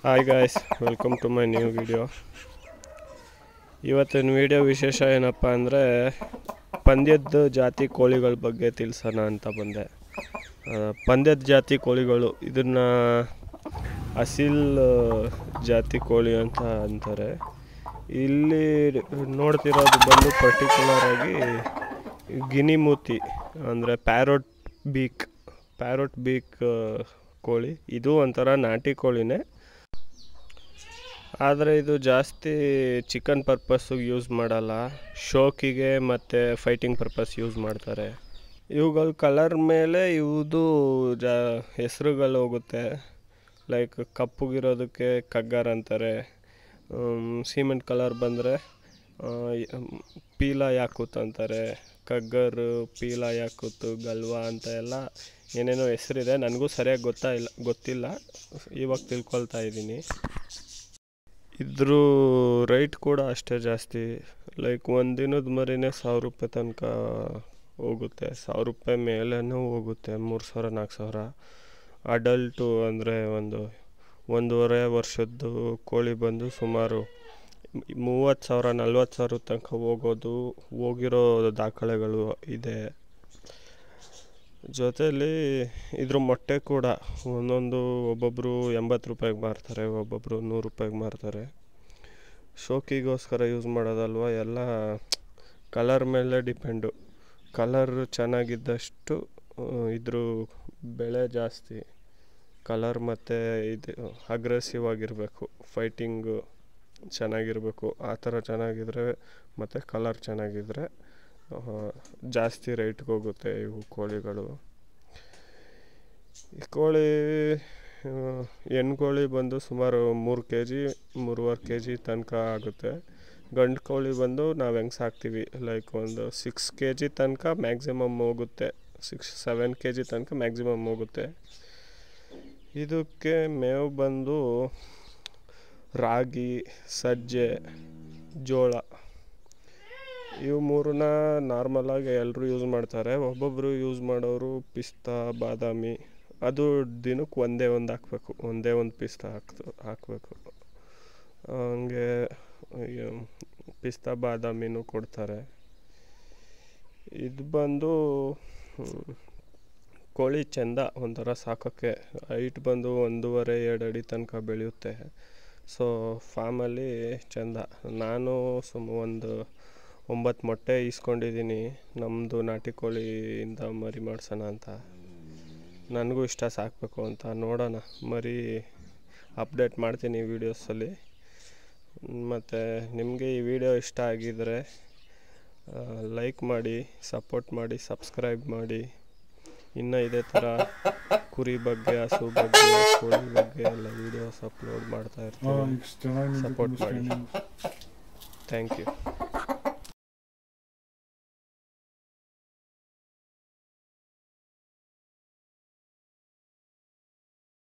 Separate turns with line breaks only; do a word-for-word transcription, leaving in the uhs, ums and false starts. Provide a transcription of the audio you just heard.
Hi guys, welcome to my new video. ಇವತ್ತಿನ video ವಿಶೇಷ ಏನಪ್ಪ ಅಂದರೆ ಪಂದ್ಯದ ಜಾತಿ ಕೋಳಿಗಳ ಬಗ್ಗೆ ತಿಳಿಸೋಣ ಅಂತ ಬಂದೆ. ಪಂದ್ಯದ ಜಾತಿ ಕೋಳಿಗಳು ಇದನ್ನು ಅಸೀಲ್ ಜಾತಿ ಕೋಳಿ ಅಂತ ಅಂತಾರೆ. ಇಲ್ಲಿ ನೋಡ್ತಿರೋದು ಬಂದು ಪರ್ಟಿಕ್ಯುಲರ್ ಆಗಿ ಗಿನಿಮೂತಿ ಅಂದರೆ ಪ್ಯಾರೋಟ್ ಬೀಕ್ ಪ್ಯಾರೋಟ್ ಬೀಕ್ ಕೋಳಿ. ಇದು ಒಂಥರ ನಾಟಿ ಕೋಳಿನೇ, ಆದರೆ ಇದು ಜಾಸ್ತಿ ಚಿಕನ್ ಪರ್ಪಸ್ಸಿಗೆ ಯೂಸ್ ಮಾಡಲ್ಲ, ಶೋಕಿಗೆ ಮತ್ತು ಫೈಟಿಂಗ್ ಪರ್ಪಸ್ ಯೂಸ್ ಮಾಡ್ತಾರೆ. ಇವುಗಳ ಕಲರ್ ಮೇಲೆ ಇವುದು ಜಾ ಹೆಸರುಗಳು ಹೋಗುತ್ತೆ. ಲೈಕ್ ಕಪ್ಪಗಿರೋದಕ್ಕೆ ಕಗ್ಗರ್ ಅಂತಾರೆ, ಸಿಮೆಂಟ್ ಕಲರ್ ಬಂದರೆ ಪೀಲಾ ಯಾಕೂತ್ ಅಂತಾರೆ, ಕಗ್ಗರು, ಪೀಲಾ ಯಾಕೂತು, ಗಲ್ವಾ ಅಂತ ಎಲ್ಲ ಏನೇನೋ ಹೆಸರಿದೆ. ನನಗೂ ಸರಿಯಾಗಿ ಗೊತ್ತಾಯಿಲ್ಲ ಗೊತ್ತಿಲ್ಲ ಇವಾಗ ತಿಳ್ಕೊಳ್ತಾ ಇದ್ದೀನಿ. ಇದ್ರ ರೇಟ್ ಕೂಡ ಅಷ್ಟೇ ಜಾಸ್ತಿ. ಲೈಕ್ ಒಂದು ದಿನದ ಮರಿನೇ ಸಾವಿರ ರೂಪಾಯಿ ತನಕ ಹೋಗುತ್ತೆ, ಸಾವಿರ ರೂಪಾಯಿ ಮೇಲೇನೂ ಹೋಗುತ್ತೆ, ಮೂರು ಸಾವಿರ ನಾಲ್ಕು ಸಾವಿರ. ಅಡಲ್ಟು ಅಂದರೆ ಒಂದು ಒಂದೂವರೆ ವರ್ಷದ್ದು ಕೋಳಿ ಬಂದು ಸುಮಾರು ಮೂವತ್ತು ಸಾವಿರ ನಲ್ವತ್ತು ಸಾವಿರ ತನಕ ಹೋಗೋದು ಹೋಗಿರೋ ದಾಖಲೆಗಳು ಇದೆ. ಜೊತೆಯಲ್ಲಿ ಇದ್ರ ಮೊಟ್ಟೆ ಕೂಡ ಒಂದೊಂದು ಒಬ್ಬೊಬ್ಬರು ಎಂಬತ್ತು ರೂಪಾಯಿಗೆ ಮಾರ್ತಾರೆ, ಒಬ್ಬೊಬ್ಬರು ನೂರು ರೂಪಾಯಿಗೆ ಮಾರ್ತಾರೆ. ಶೋಕಿಗೋಸ್ಕರ ಯೂಸ್ ಮಾಡೋದಲ್ವ, ಎಲ್ಲ ಕಲರ್ ಮೇಲೆ ಡಿಪೆಂಡು. ಕಲರ್ ಚೆನ್ನಾಗಿದ್ದಷ್ಟು ಇದ್ರ ಬೆಲೆ ಜಾಸ್ತಿ. ಕಲರ್ ಮತ್ತು ಇದು ಅಗ್ರೆಸಿವ್ ಆಗಿರಬೇಕು, ಫೈಟಿಂಗು ಚೆನ್ನಾಗಿರಬೇಕು. ಆ ಥರ ಚೆನ್ನಾಗಿದ್ದರೆ ಮತ್ತು ಕಲರ್ ಚೆನ್ನಾಗಿದ್ದರೆ ಜಾಸ್ತಿ ರೇಟ್ಗೆ ಹೋಗುತ್ತೆ ಇವು ಕೋಳಿಗಳು. ಈ ಕೋಳಿ ಹೆಣ್ಣು ಕೋಳಿ ಬಂದು ಸುಮಾರು ಮೂರು ಕೆ ಜಿ ಮೂರುವರೆ ಕೆ ಜಿ ತನಕ ಆಗುತ್ತೆ. ಗಂಡು ಕೋಳಿ ಬಂದು ನಾವು ಹೆಂಗೆ ಸಾಕ್ತೀವಿ, ಲೈಕ್ ಒಂದು ಸಿಕ್ಸ್ ಕೆ ಜಿ ತನಕ ಮ್ಯಾಕ್ಸಿಮಮ್ ಹೋಗುತ್ತೆ, ಸಿಕ್ಸ್ ಸೆವೆನ್ ಕೆ ಜಿ ತನಕ ಮ್ಯಾಕ್ಸಿಮಮ್ ಹೋಗುತ್ತೆ. ಇದಕ್ಕೆ ಮೇವು ಬಂದು ರಾಗಿ, ಸಜ್ಜೆ, ಜೋಳ, ಇವು ಮೂರನ್ನ ನಾರ್ಮಲಾಗಿ ಎಲ್ಲರೂ ಯೂಸ್ ಮಾಡ್ತಾರೆ. ಒಬ್ಬೊಬ್ಬರು ಯೂಸ್ ಮಾಡೋರು ಪಿಸ್ತಾ, ಬಾದಾಮಿ, ಅದು ದಿನಕ್ಕೆ ಒಂದೇ ಒಂದು ಹಾಕಬೇಕು, ಒಂದೇ ಒಂದು ಪಿಸ್ತಾ ಹಾಕ್ತು ಹಾಕಬೇಕು ಹಂಗೆ ಪಿಸ್ತಾ ಬಾದಾಮಿನೂ ಕೊಡ್ತಾರೆ. ಇದು ಬಂದು ಕೋಳಿ ಚೆಂದ ಒಂಥರ ಸಾಕೋಕ್ಕೆ. ಹೈಟ್ ಬಂದು ಒಂದೂವರೆ ಎರಡು ಅಡಿ ತನಕ ಬೆಳೆಯುತ್ತೆ. ಸೊ ಫಾರ್ಮಲ್ಲಿ ಚೆಂದ. ನಾನು ಸುಮ್ಮ ಒಂದು ಒಂಬತ್ತು ಮೊಟ್ಟೆ ಈಸ್ಕೊಂಡಿದ್ದೀನಿ ನಮ್ಮದು ನಾಟಿ ಕೋಳಿಯಿಂದ ಮರಿ ಮಾಡ್ಸೋಣ ಅಂತ. ನನಗೂ ಇಷ್ಟ ಸಾಕಬೇಕು ಅಂತ. ನೋಡೋಣ, ಮರಿ ಅಪ್ಡೇಟ್ ಮಾಡ್ತೀನಿ ವೀಡಿಯೋಸಲ್ಲಿ. ಮತ್ತು ನಿಮಗೆ ಈ ವಿಡಿಯೋ ಇಷ್ಟ ಆಗಿದ್ದರೆ ಲೈಕ್ ಮಾಡಿ, ಸಪೋರ್ಟ್ ಮಾಡಿ, ಸಬ್ಸ್ಕ್ರೈಬ್ ಮಾಡಿ. ಇನ್ನು ಇದೇ ಥರ ಕುರಿ ಬಗ್ಗೆ, ಹಸು ಬಗ್ಗೆ, ಕೋಳಿ ಬಗ್ಗೆ ಎಲ್ಲ ವೀಡಿಯೋಸ್ ಅಪ್ಲೋಡ್ ಮಾಡ್ತಾ ಇರ್ತೀನಿ. ಸಪೋರ್ಟ್ ಮಾಡಿ. Thank you.